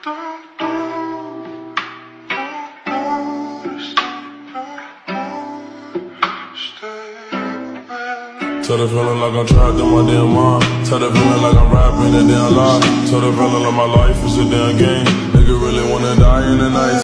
Tell the feeling like I'm trapped in my damn mind. Tell the feeling like I'm rapping a damn lie. Tell the feeling like my life is a damn game. Nigga really wanna die in the night.